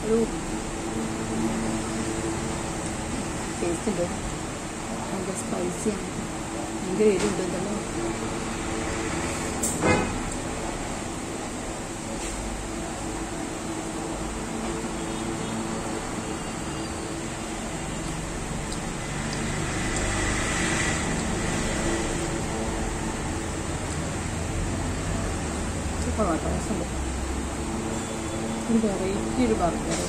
ഒരു ടേസ്റ്റ് ഉണ്ട്. ഭയങ്കര സ്പൈസിയാണ്, ഭയങ്കര എരിവുണ്ട്. ഇതല്ലോ സൂപ്പർ വാട്ടോ, രസമുണ്ട്. ഒരു വെറൈറ്റി ഒരു ബർഗർ.